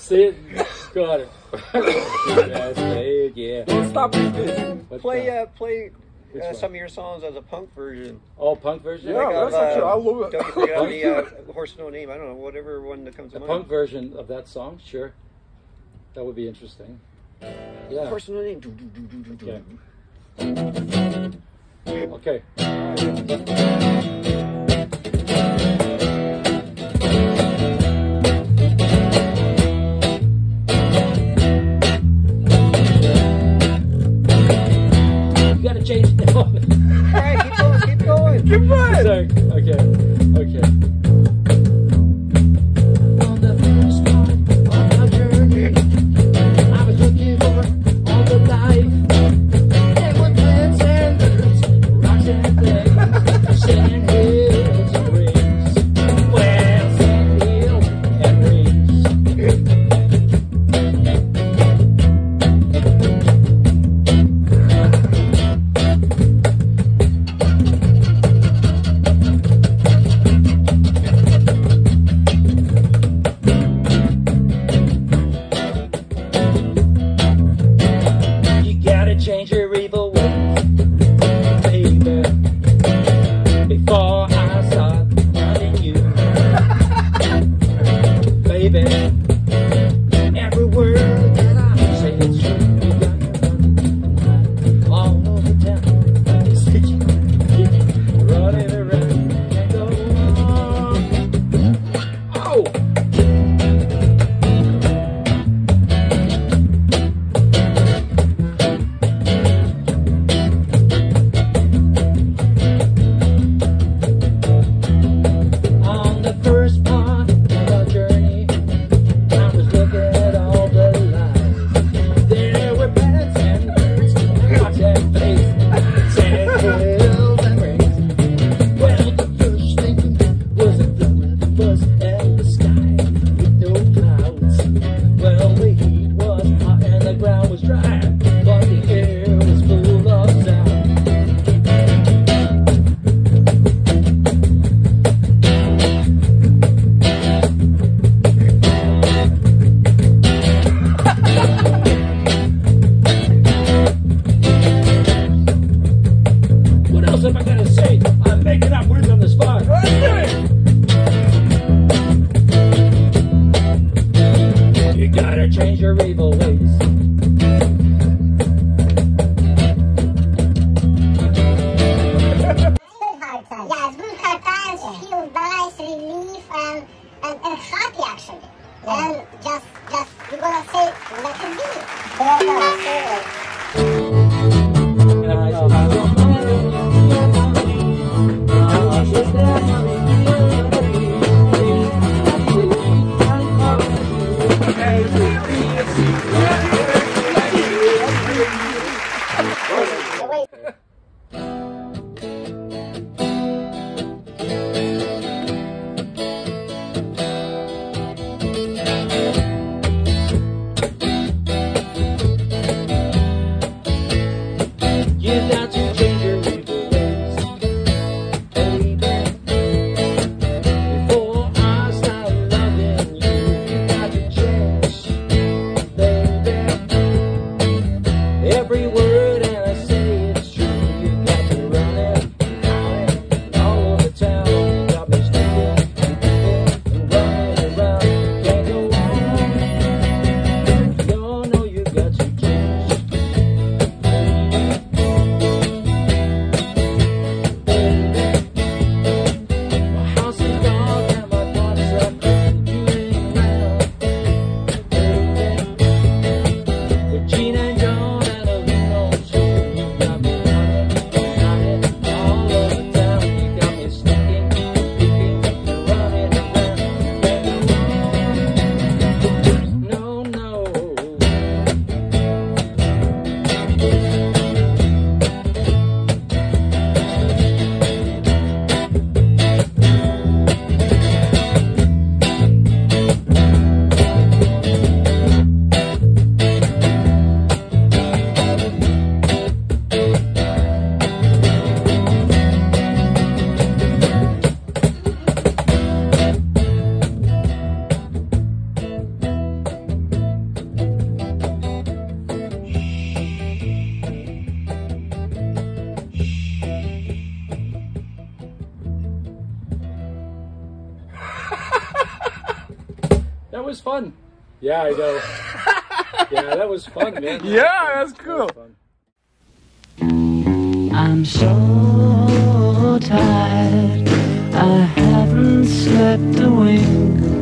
See, got it. Yeah. Don't stop with this. Play some of your songs as a punk version. Oh, punk version? Yeah, that's actually, I love it. Don't you forget the Horse No Name. I don't know, whatever one that comes to mind. Punk version of that song? Sure. That would be interesting. Yeah. Horse No Name. Okay. You gotta change the tone. Alright, keep going. Keep going. Sorry. Okay. On the first part of our journey, I was looking for all the life. There were plants and birds, rocks and things, sand hills and rings. Well, sand hills and rings. You gotta change your evil ways, baby, before I start loving you, baby. Every word that I say is true. You got me running all over town, running around and go on. Oh. On the first part of our journey, I was looking at all the lights. There were plants and birds, rocks and places, sand hills and rings. Well, the first thing was a flower that was in the sky with no clouds. Well, the heat was hot and the ground was dry, but the air was full of sound. What else am I gonna say? I'm making up words on the spot. You gotta change your evil ways. Hard time. Yeah, it's good hard times, feel nice, relief, and happy actually. And just you're gonna say, let it be. They're gonna say like, the way That was fun. Yeah, I know. Yeah, that was fun, man. Yeah, that's cool. That was fun. I'm so tired, I haven't slept a wink.